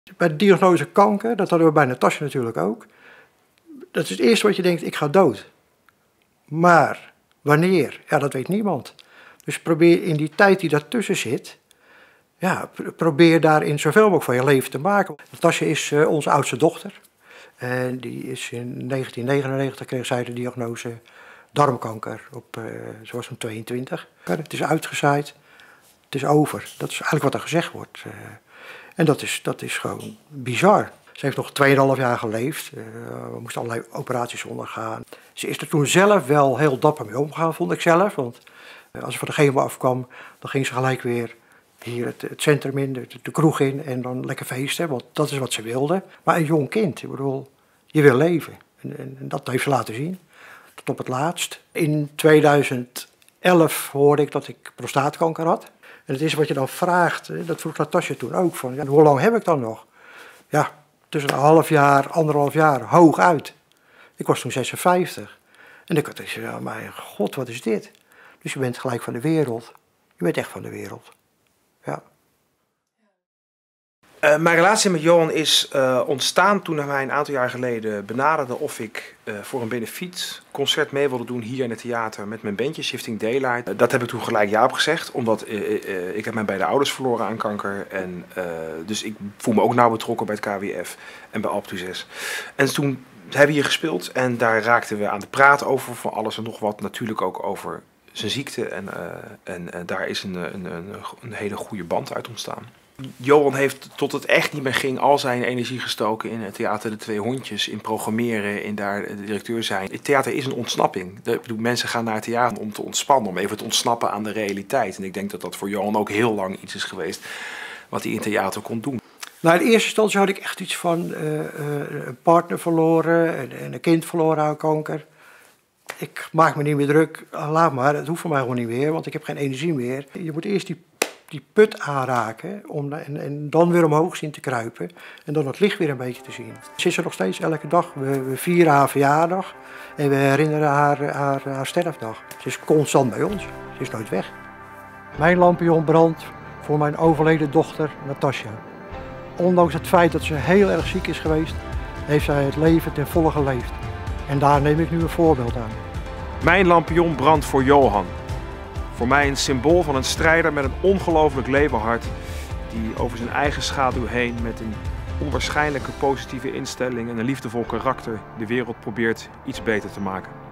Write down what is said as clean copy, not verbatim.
Bij de diagnose kanker, dat hadden we bij Natasja natuurlijk ook. Dat is het eerste wat je denkt, ik ga dood. Maar wanneer? Ja, dat weet niemand. Dus probeer in die tijd die daartussen zit, ja, probeer daarin zoveel mogelijk van je leven te maken. Natasja is onze oudste dochter. En die is in 1999 kreeg zij de diagnose darmkanker. Ze was toen 22. Het is uitgezaaid. Het is over. Dat is eigenlijk wat er gezegd wordt. En dat is gewoon bizar. Ze heeft nog 2,5 jaar geleefd. We moesten allerlei operaties ondergaan. Ze is er toen zelf wel heel dapper mee omgegaan, vond ik zelf. Want als ze van de chemo afkwam, dan ging ze gelijk weer hier het centrum in, de kroeg in en dan lekker feesten. Want dat is wat ze wilde. Maar een jong kind, ik bedoel, je wil leven. En dat heeft ze laten zien. Tot op het laatst. In 2011 hoorde ik dat ik prostaatkanker had. En het is wat je dan vraagt, dat vroeg Natasja toen ook, van ja, hoe lang heb ik dan nog? Ja, tussen een half jaar, 1,5 jaar, hooguit. Ik was toen 56. En ik had ja, mijn god, wat is dit? Dus je bent gelijk van de wereld. Je bent echt van de wereld. Ja. Mijn relatie met Johan is ontstaan toen hij mij een aantal jaar geleden benaderde of ik voor een benefietconcert mee wilde doen hier in het theater met mijn bandje Shifting Daylight. Dat heb ik toen gelijk ja op gezegd, omdat ik heb mijn beide ouders verloren aan kanker. En dus ik voel me ook nauw betrokken bij het KWF en bij Alpe d'Huez. En toen hebben we hier gespeeld en daar raakten we aan de praat over van alles en nog wat. Natuurlijk ook over zijn ziekte en daar is een hele goede band uit ontstaan. Johan heeft tot het echt niet meer ging al zijn energie gestoken in het theater De Twee Hondjes, in programmeren, in daar de directeur zijn. Het theater is een ontsnapping. Mensen gaan naar het theater om te ontspannen, om even te ontsnappen aan de realiteit. En ik denk dat dat voor Johan ook heel lang iets is geweest wat hij in theater kon doen. Nou, in eerste instantie had ik echt iets van een partner verloren en een kind verloren aan kanker. Ik maak me niet meer druk, laat maar, het hoeft voor mij gewoon niet meer, want ik heb geen energie meer. Je moet eerst die put aanraken en dan weer omhoog zien te kruipen en dan het licht weer een beetje te zien. Ze is er nog steeds elke dag. We vieren haar verjaardag en we herinneren haar sterfdag. Ze is constant bij ons, ze is nooit weg. Mijn lampion brandt voor mijn overleden dochter Natasja. Ondanks het feit dat ze heel erg ziek is geweest, heeft zij het leven ten volle geleefd. En daar neem ik nu een voorbeeld aan. Mijn lampion brandt voor Johan. Voor mij een symbool van een strijder met een ongelooflijk levenhart die over zijn eigen schaduw heen met een onwaarschijnlijke positieve instelling en een liefdevol karakter de wereld probeert iets beter te maken.